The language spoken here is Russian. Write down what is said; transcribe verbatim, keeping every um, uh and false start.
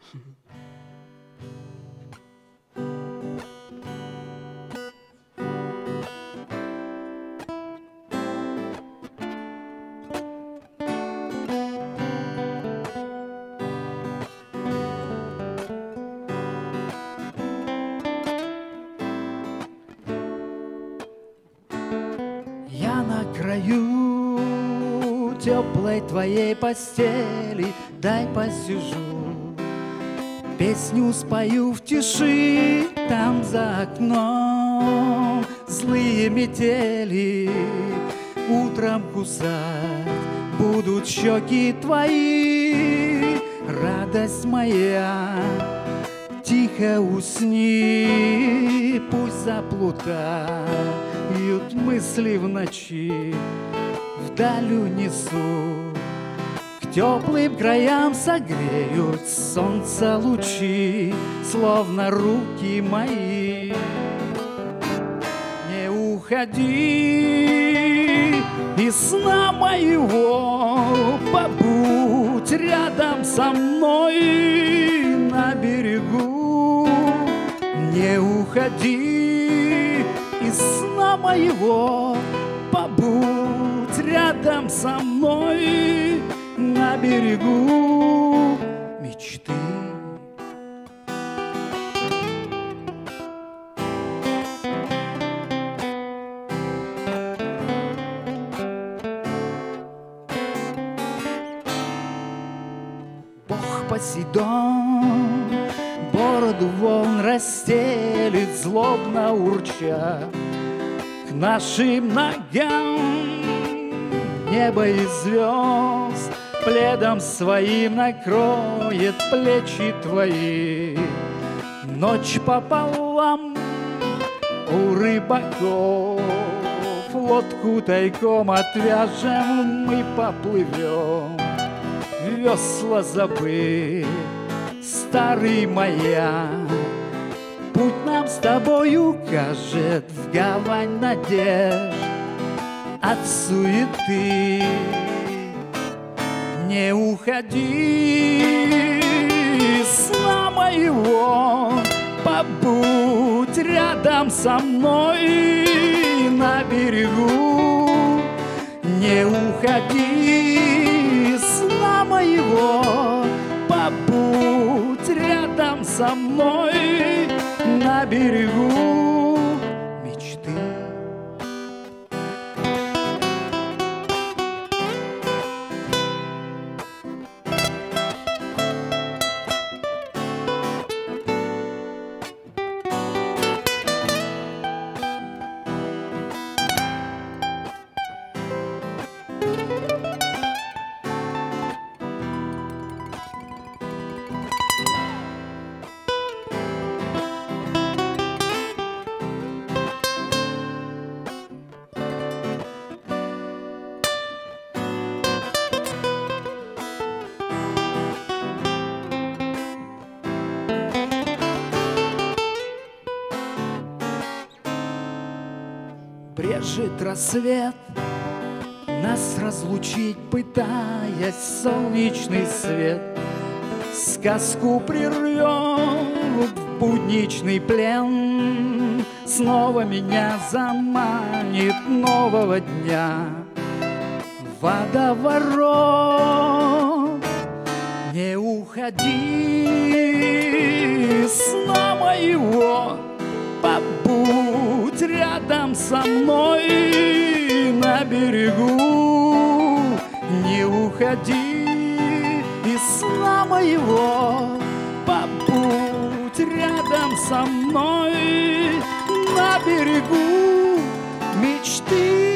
Я на краю теплой твоей постели, дай посижу, песню спою в тиши, там за окном злые метели. Утром кусать будут щеки твои, радость моя, тихо усни, пусть заплутают мысли в ночи, вдаль унесу, к теплым краям согреют солнца лучи, словно руки мои. Не уходи из сна моего, побудь рядом со мной на берегу. Не уходи из сна моего, побудь рядом со мной на берегу мечты. Бог Посейдон бороду волн расстелит, злобно урча, к нашим ногам небо и звезд пледом своим накроет плечи твои. Ночь пополам у рыбаков, лодку тайком отвяжем, мы поплывем, весла забыв, старый маяк. Путь нам с тобой укажет в гавань надежд от суеты. Не уходи из сна моего, побудь рядом со мной на берегу. Не уходи из сна моего, побудь рядом со мной на берегу мечты. Брежет рассвет, нас разлучить пытаясь, солнечный свет. Сказку прервем в будничный плен, снова меня заманит нового дня водоворот. Не уходи из сна моего, побудь рядом со мной на берегу. Не уходи из сна моего, побудь рядом со мной на берегу мечты.